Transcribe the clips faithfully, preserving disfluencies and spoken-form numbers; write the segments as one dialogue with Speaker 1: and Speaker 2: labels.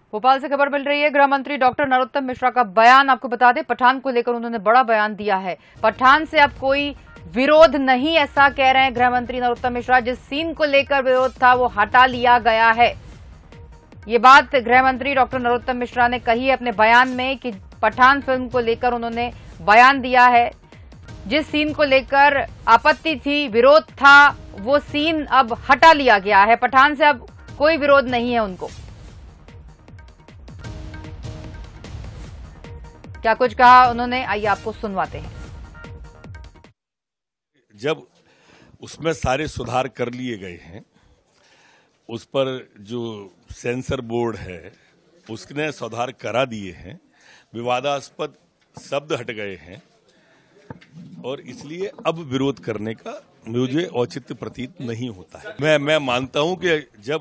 Speaker 1: भोपाल से खबर मिल रही है। गृह मंत्री डॉक्टर नरोत्तम मिश्रा का बयान आपको बता दें, पठान को लेकर उन्होंने बड़ा बयान दिया है। पठान से अब कोई विरोध नहीं, ऐसा कह रहे हैं गृह मंत्री नरोत्तम मिश्रा। जिस सीन को लेकर विरोध था वो हटा लिया गया है। ये बात गृह मंत्री डॉक्टर नरोत्तम मिश्रा ने कही है अपने बयान में कि पठान फिल्म को लेकर उन्होंने बयान दिया है। जिस सीन को लेकर आपत्ति थी, विरोध था, वो सीन अब हटा लिया गया है। पठान से अब कोई विरोध नहीं है उनको। क्या कुछ कहा उन्होंने, आइए आपको सुनवाते हैं।
Speaker 2: जब उसमें सारे सुधार कर लिए गए हैं, उस पर जो सेंसर बोर्ड है उसने सुधार करा दिए हैं, विवादास्पद शब्द हट गए हैं और इसलिए अब विरोध करने का मुझे औचित्य प्रतीत नहीं होता है। मैं मैं मानता हूं कि जब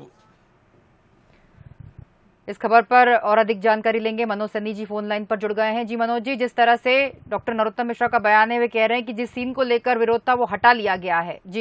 Speaker 1: इस खबर पर और अधिक जानकारी लेंगे। मनोज सन्नी जी फोन लाइन पर जुड़ गए हैं। जी मनोज जी, जिस तरह से डॉक्टर नरोत्तम मिश्रा का बयान है, वे कह रहे हैं कि जिस सीन को लेकर विरोध था वो हटा लिया गया है। जी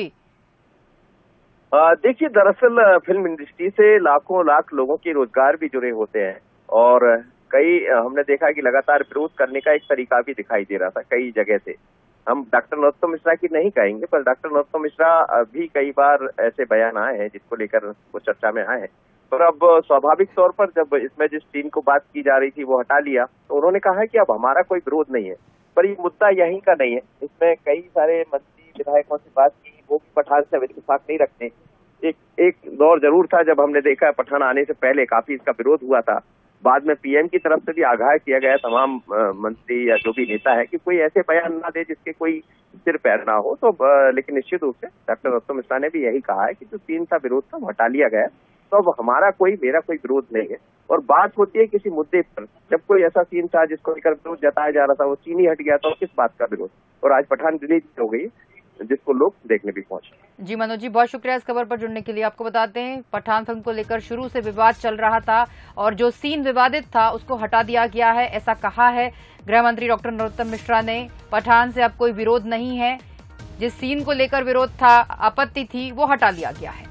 Speaker 3: देखिए, दरअसल फिल्म इंडस्ट्री से लाखों लाख लोगों के रोजगार भी जुड़े होते हैं और कई हमने देखा कि लगातार विरोध करने का एक तरीका भी दिखाई दे रहा था कई जगह से। हम डॉक्टर नरोत्तम मिश्रा की नहीं कहेंगे, पर डॉक्टर नरोत्तम मिश्रा भी कई बार ऐसे बयान आए हैं जिसको लेकर वो चर्चा में आए हैं। पर अब स्वाभाविक तौर पर जब इसमें जिस सीन को बात की जा रही थी वो हटा लिया, तो उन्होंने कहा है कि अब हमारा कोई विरोध नहीं है। पर ये मुद्दा यहीं का नहीं है। इसमें कई सारे मंत्री विधायकों से बात की, वो भी पठान से इत्तेफाक नहीं रखते। एक एक दौर जरूर था जब हमने देखा पठान आने से पहले काफी इसका विरोध हुआ था। बाद में पीएम की तरफ से भी आगाह किया गया तमाम मंत्री या जो भी नेता है कि कोई ऐसे बयान ना दे जिसके कोई सिर पैर ना हो। तो लेकिन निश्चित रूप से डॉक्टर नरोत्तम मिश्रा ने भी यही कहा है कि जो सीन था विरोध था वो हटा लिया गया। तो अब हमारा कोई मेरा कोई विरोध नहीं है। और बात होती है किसी मुद्दे पर, जब कोई ऐसा सीन था जिसको लेकर विरोध जताया जा रहा था, वो सीन ही हट गया तो किस बात का विरोध। और आज पठान रिलीज हो गई जिसको लोग देखने भी पहुंचे।
Speaker 1: जी मनोज जी, बहुत शुक्रिया इस खबर पर जुड़ने के लिए। आपको बताते हैं, पठान फिल्म को लेकर शुरू से विवाद चल रहा था और जो सीन विवादित था उसको हटा दिया गया है, ऐसा कहा है गृह मंत्री डॉक्टर नरोत्तम मिश्रा ने। पठान से अब कोई विरोध नहीं है। जिस सीन को लेकर विरोध था, आपत्ति थी, वो हटा लिया गया है।